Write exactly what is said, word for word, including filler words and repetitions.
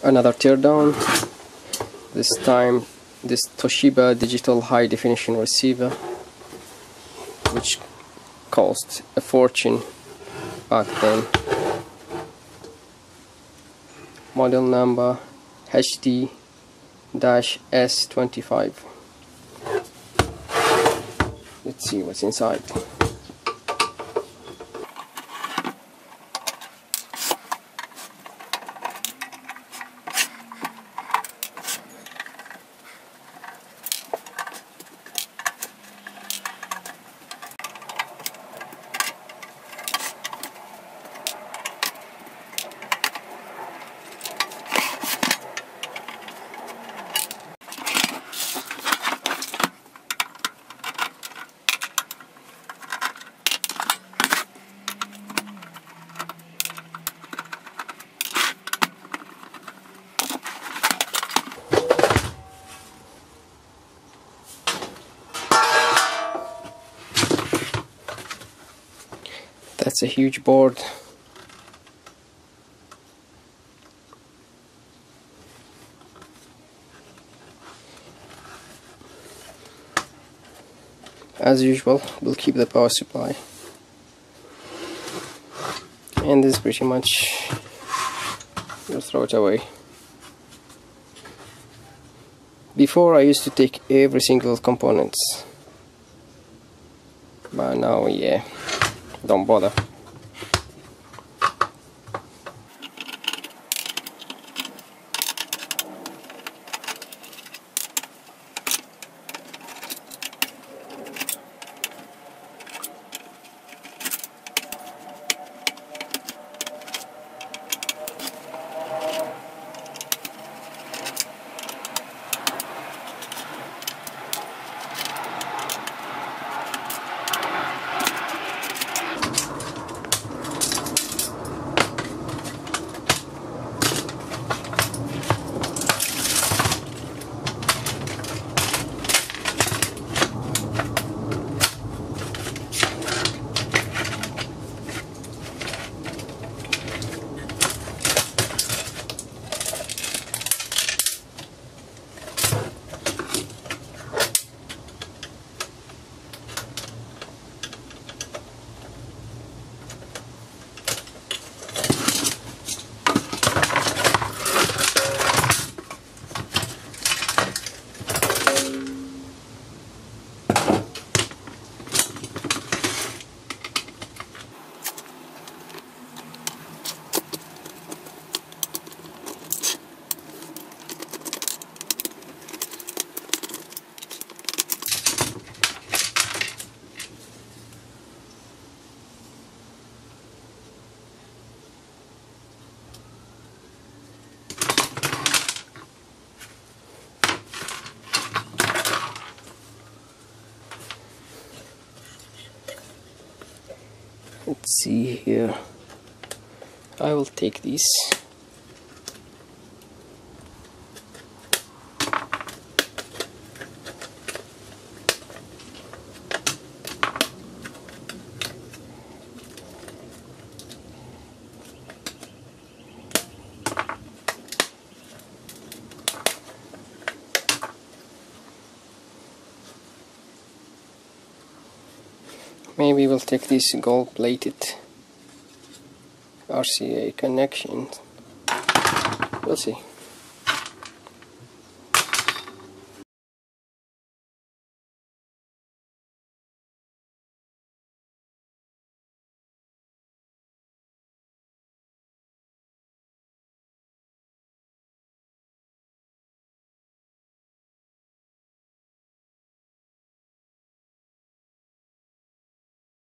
Another teardown. This time this Toshiba digital high definition receiver, which cost a fortune back then. Model number H D S twenty-five. Let's see what's inside. That's a huge board. As usual, we'll keep the power supply. And this is pretty much, we'll throw it away. Before I used to take every single components, but now, yeah, don't bother. Let's see here. I will take these. Maybe we'll take this gold plated R C A connection. We'll see.